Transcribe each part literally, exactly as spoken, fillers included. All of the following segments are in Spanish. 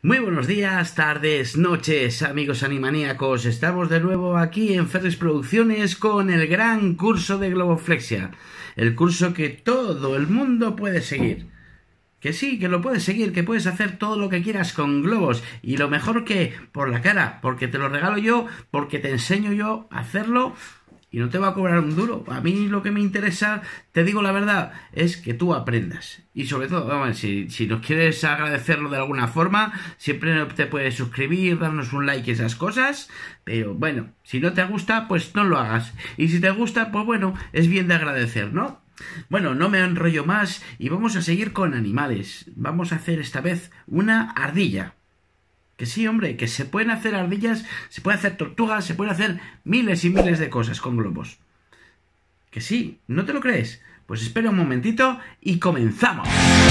Muy buenos días, tardes, noches, amigos animaníacos. Estamos de nuevo aquí en Ferris Producciones con el gran curso de Globoflexia. El curso que todo el mundo puede seguir. Que sí, que lo puedes seguir, que puedes hacer todo lo que quieras con globos. Y lo mejor que por la cara, porque te lo regalo yo, porque te enseño yo a hacerlo. Y no te va a cobrar un duro. A mí lo que me interesa, te digo la verdad, es que tú aprendas. Y sobre todo, vamos, si, si nos quieres agradecerlo de alguna forma, siempre te puedes suscribir, darnos un like y esas cosas. Pero bueno, si no te gusta, pues no lo hagas. Y si te gusta, pues bueno, es bien de agradecer, ¿no? Bueno, no me enrollo más y vamos a seguir con animales. Vamos a hacer esta vez una ardilla. Que sí, hombre, que se pueden hacer ardillas, se pueden hacer tortugas, se pueden hacer miles y miles de cosas con globos. Que sí, ¿no te lo crees? Pues espera un momentito y comenzamos.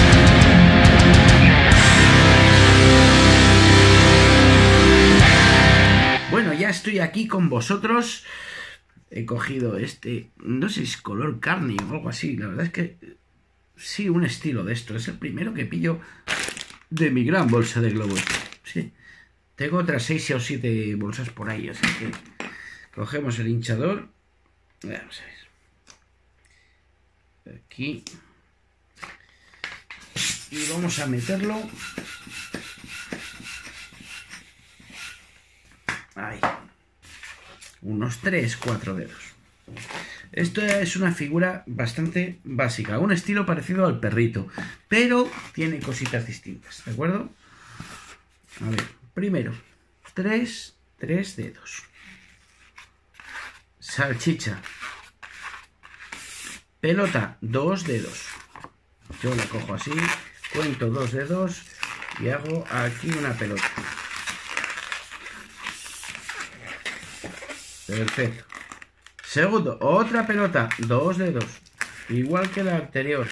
Bueno, ya estoy aquí con vosotros. He cogido este, no sé si es color carne o algo así. La verdad es que sí, un estilo de esto. Es el primero que pillo de mi gran bolsa de globos. Sí. Tengo otras seis o siete bolsas por ahí, así que cogemos el hinchador. Vamos a ver. Aquí. Y vamos a meterlo. Ahí. Unos tres, cuatro dedos. Esto es una figura bastante básica, un estilo parecido al perrito, pero tiene cositas distintas, ¿de acuerdo? A ver. Primero, tres, tres dedos. Salchicha. Pelota, dos dedos. Yo la cojo así, cuento dos dedos y hago aquí una pelota. Perfecto. Segundo, otra pelota, dos dedos. Igual que la anterior.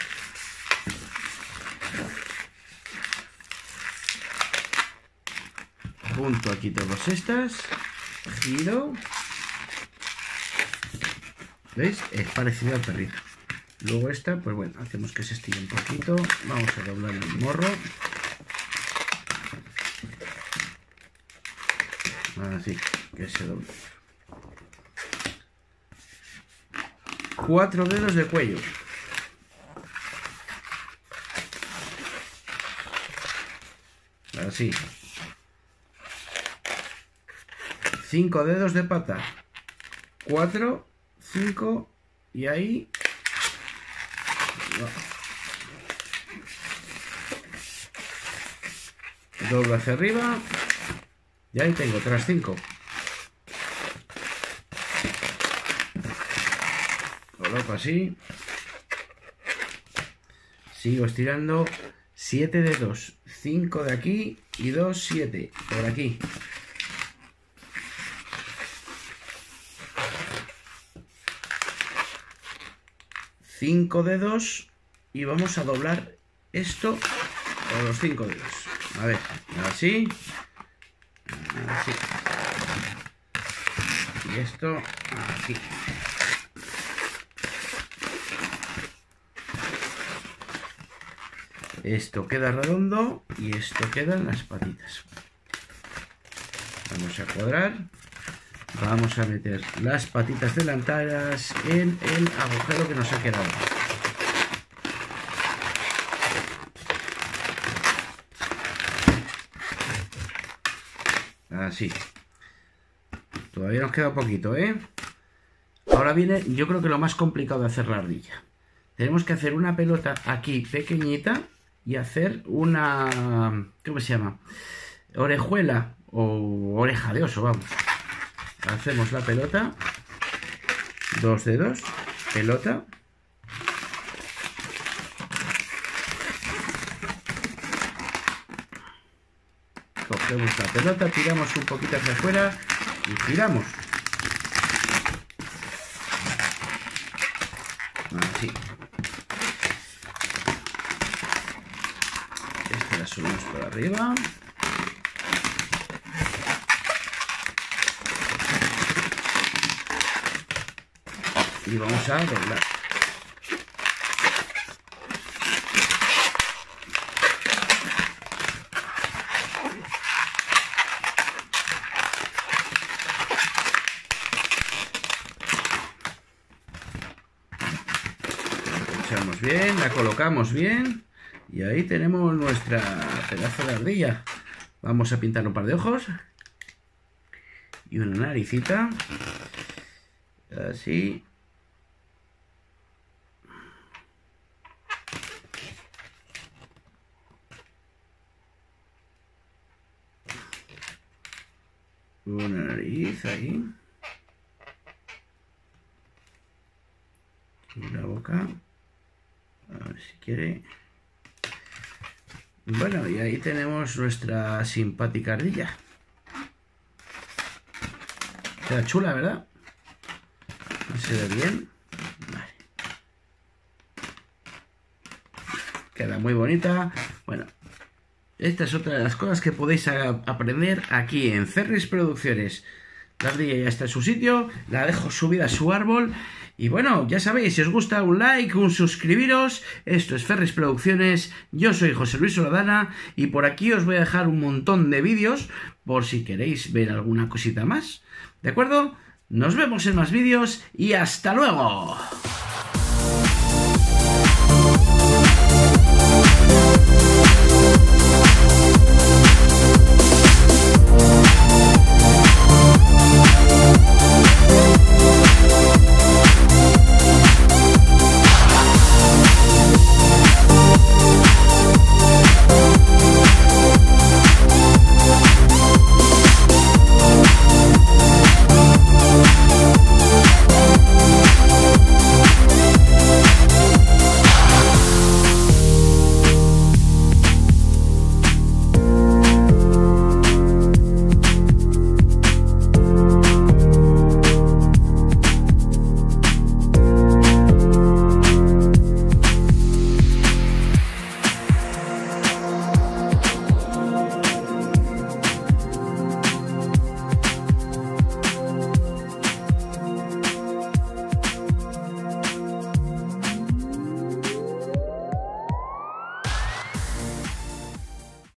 Junto aquí todas estas, giro, ¿veis? Es parecido al perrito. Luego esta, pues bueno, hacemos que se estire un poquito, vamos a doblar el morro, así, que se doble. Cuatro dedos de cuello. Así. Cinco dedos de pata, cuatro, cinco y ahí doblo hacia arriba y ahí tengo otras cinco. Coloco así, sigo estirando, siete dedos, cinco de aquí y dos, siete por aquí. Cinco dedos y vamos a doblar esto con los cinco dedos. A ver, así, así. Y esto aquí. Esto queda redondo y esto queda en las patitas. Vamos a cuadrar. Vamos a meter las patitas delanteras en el agujero que nos ha quedado. Así. Todavía nos queda un poquito, ¿eh? Ahora viene, yo creo que lo más complicado de hacer la ardilla. Tenemos que hacer una pelota aquí pequeñita y hacer una... ¿cómo se llama? Orejuela o oreja de oso, vamos. Hacemos la pelota, dos dedos, pelota, cogemos la pelota, tiramos un poquito hacia afuera y giramos. Así. Esta la subimos por arriba. Y vamos a doblar. ponemos bien, la colocamos bien. Y ahí tenemos nuestra pedazo de ardilla. Vamos a pintar un par de ojos. Y una naricita. Así. Una nariz ahí. Y la boca. A ver si quiere. Bueno, y ahí tenemos nuestra simpática ardilla. Queda chula, ¿verdad? No se ve bien. Vale. Queda muy bonita. Bueno, esta es otra de las cosas que podéis aprender aquí en Ferris Producciones. La ardilla ya está en su sitio. La dejo subida a su árbol. Y bueno, ya sabéis, si os gusta un like, un suscribiros. Esto es Ferris Producciones. Yo soy José Luis Soldana. Y por aquí os voy a dejar un montón de vídeos por si queréis ver alguna cosita más. ¿De acuerdo? Nos vemos en más vídeos y ¡hasta luego!